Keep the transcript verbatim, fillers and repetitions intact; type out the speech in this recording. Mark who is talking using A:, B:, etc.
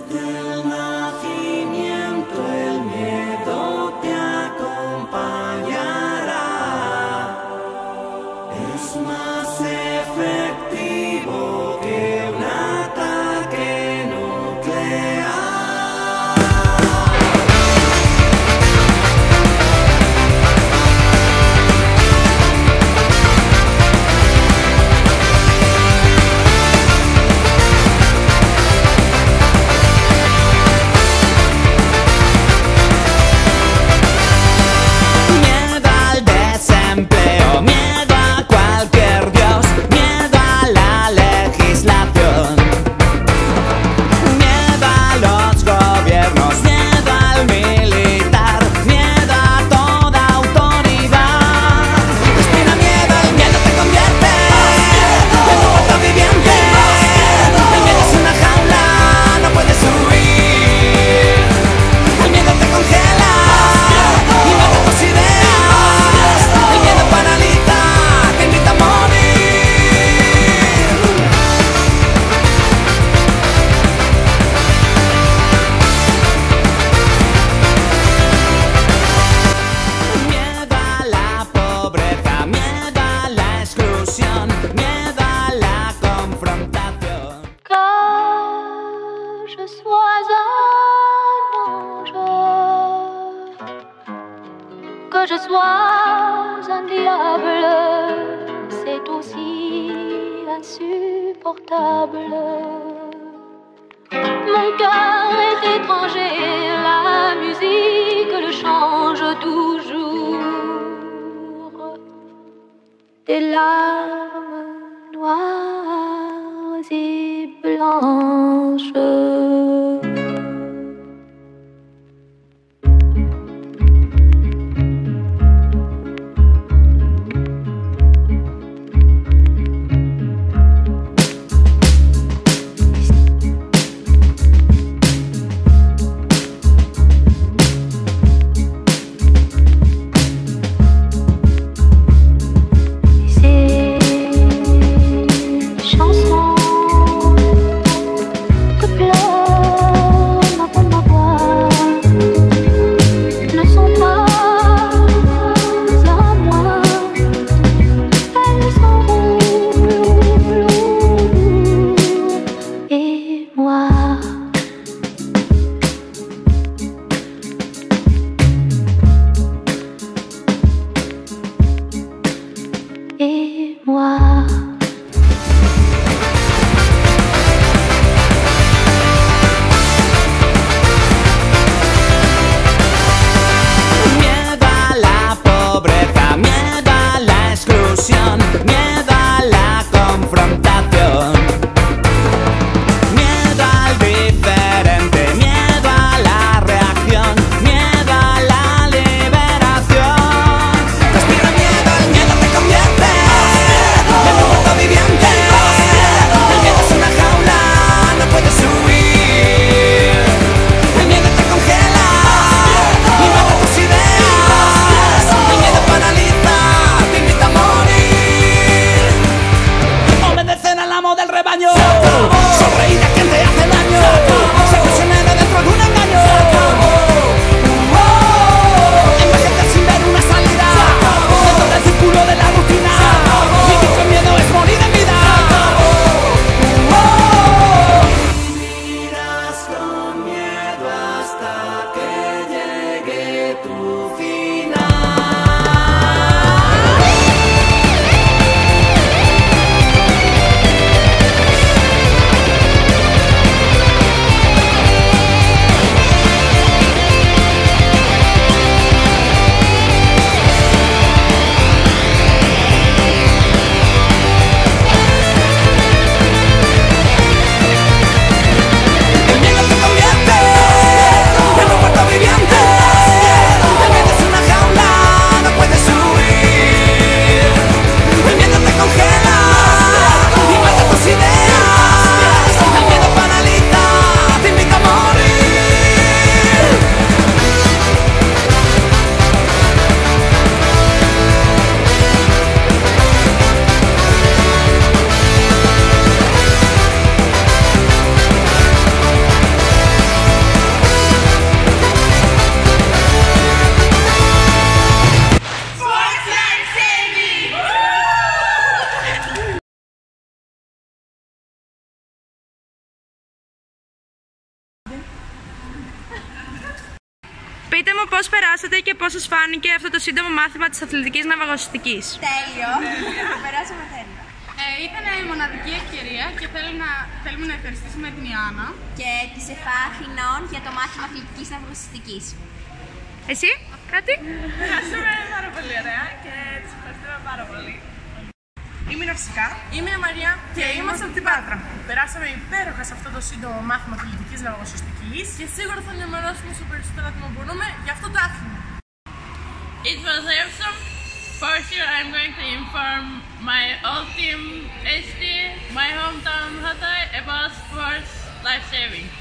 A: Desde el nacimiento el miedo te acompañará. Es más efectivo que un ataque nuclear.
B: Miedo a cualquier dios, miedo a la legislación, miedo a los gobiernos, miedo al militar, miedo a toda autoridad. Respira miedo, el miedo te convierte en un muerto viviente. El miedo es una jaula, no puedes huir. El miedo te congela y mata tus ideas. El miedo paraliza, te invita a morir. Miedo a la pobreza, miedo a la exclusión, miedo a la confrontación.
C: Que je sois un ange, que je sois un diable, c'est aussi insupportable. Mon cœur est étranger, la musique le change toujours. Des larmes noires et blanches. Et moi.
B: Miedo a la pobreza, miedo a la exclusión, miedo a la confrontación, miedo al virus.
D: Πείτε μου πώς περάσατε και πώς σας φάνηκε αυτό το σύντομο μάθημα της αθλητικής ναυαγοσωστικής.
E: Τέλειο. Περάσαμε τέλεια.
F: Ε, ήταν η μοναδική ευκαιρία και θέλω να, θέλουμε να ευχαριστήσουμε την Ιωάννα
E: Και τη ΕΦΑ Αθηνών για το μάθημα αθλητικής ναυαγοσωστικής.
D: Εσύ, κάτι?
F: Περάσαμε πάρα πολύ ωραία και τις ευχαριστούμε πάρα πολύ.
G: Είμαι η Ναυσικά.
F: Είμαι η Μαρία
G: Και είμαστε από την Πάτρα.
F: Περάσαμε υπέροχα σε αυτό το σύντομο μάθημα αθλητικής ναυαγοσωστικής και σίγουρα θα ενημερώσουμε όσο περισσότερο άτομα μπορούμε για αυτό το άθλημα.
H: It was awesome. For sure, I'm going to inform my old team H D, my hometown Hatay, about sports life saving.